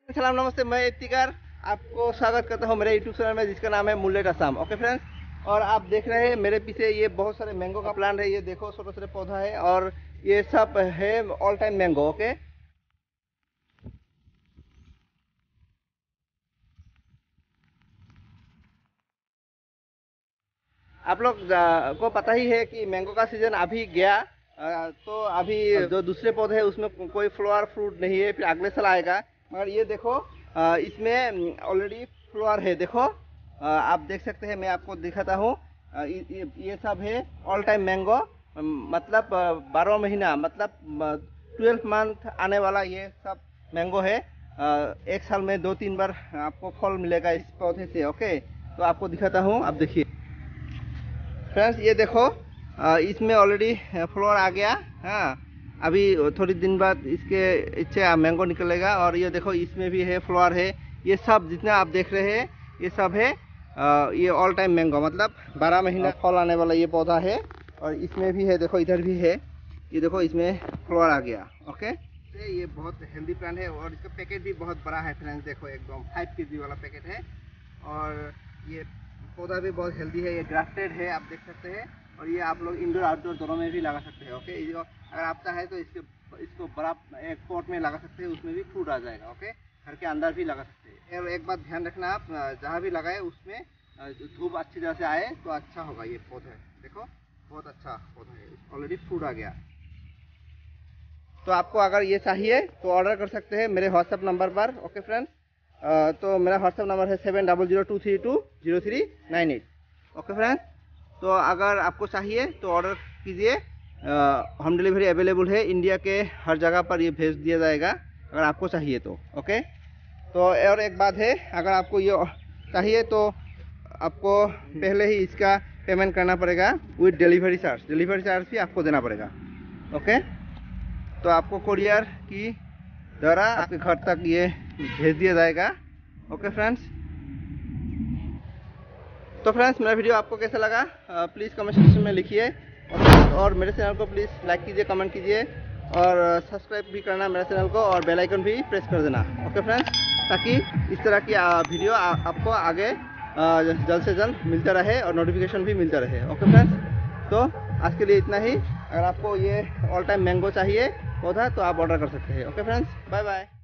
सलाम नमस्ते, मैं इफ्तिकार आपको स्वागत करता हूं मेरे यूट्यूब चैनल में जिसका नाम है मुल्लेट असम। ओके फ्रेंड्स, और आप देख रहे हैं मेरे पीछे ये बहुत सारे मैंगो का प्लांट है। ये देखो छोटे छोटे पौधा है और ये सब है ऑल टाइम मैंगो। ओके, आप लोग को पता ही है कि मैंगो का सीजन अभी गया। तो अभी जो दूसरे पौधे हैं उसमें कोई फ्लावर फ्रूट नहीं है, फिर अगले साल आएगा। मगर ये देखो इसमें ऑलरेडी फ्लावर है। देखो आप देख सकते हैं, मैं आपको दिखाता हूँ। ये सब है ऑल टाइम मैंगो, मतलब 12 महीना, मतलब 12 मंथ आने वाला ये सब मैंगो है। एक साल में 2-3 बार आपको फल मिलेगा इस पौधे से। ओके, तो आपको दिखाता हूँ, आप देखिए फ्रेंड्स। ये देखो इसमें ऑलरेडी फ्लावर आ गया। हाँ, अभी थोड़ी दिन बाद इसके इससे मैंगो निकलेगा। और ये देखो इसमें भी है, फ्लावर है। ये सब जितना आप देख रहे हैं ये सब है ये ऑल टाइम मैंगो, मतलब 12 महीना फल आने वाला ये पौधा है। और इसमें भी है, देखो इधर भी है। ये देखो इसमें फ्लावर आ गया। ओके, ये बहुत हेल्दी प्लांट है और इसका पैकेट भी बहुत बड़ा है फ्रेंड्स। देखो एकदम 5 kg वाला पैकेट है। और ये पौधा भी बहुत हेल्दी है, ये ग्राफ्टेड है, आप देख सकते हैं। और ये आप लोग इंडोर आउटडोर दोनों में भी लगा सकते हैं। ओके, अगर आप चाहे तो इसको बड़ा एक पॉट में लगा सकते हैं, उसमें भी फ्रूट आ जाएगा। ओके, घर के अंदर भी लगा सकते हैं। और एक बात ध्यान रखना, आप जहाँ भी लगाए उसमें धूप अच्छी तरह से आए तो अच्छा होगा। ये पौधा देखो बहुत अच्छा पौधा है, ऑलरेडी फ्रूट आ गया। तो आपको अगर ये चाहिए तो ऑर्डर कर सकते हैं मेरे व्हाट्सएप नंबर पर। ओके फ्रेंड्स, तो मेरा व्हाट्सएप नंबर है 7002320398। ओके फ्रेंड्स, तो अगर आपको चाहिए तो ऑर्डर कीजिए। होम डिलीवरी अवेलेबल है, इंडिया के हर जगह पर ये भेज दिया जाएगा अगर आपको चाहिए तो। ओके, तो और एक बात है, अगर आपको ये चाहिए तो आपको पहले ही इसका पेमेंट करना पड़ेगा with delivery charge. Delivery charge भी आपको देना पड़ेगा। ओके, तो आपको कुरियर की द्वारा आपके घर तक ये भेज दिया जाएगा। ओके फ्रेंड्स, तो फ्रेंड्स मेरा वीडियो आपको कैसा लगा प्लीज़ कमेंट सेक्शन में लिखिए। और मेरे चैनल को प्लीज़ लाइक कीजिए, कमेंट कीजिए और सब्सक्राइब भी करना मेरे चैनल को, और बेल आइकन भी प्रेस कर देना। ओके फ्रेंड्स, ताकि इस तरह की वीडियो आपको आगे जल्द से जल्द मिलता रहे और नोटिफिकेशन भी मिलता रहे। ओके फ्रेंड्स, तो आज के लिए इतना ही। अगर आपको ये ऑल टाइम मैंगो चाहिए पौधा तो आप ऑर्डर कर सकते हैं। Okay friends, bye bye.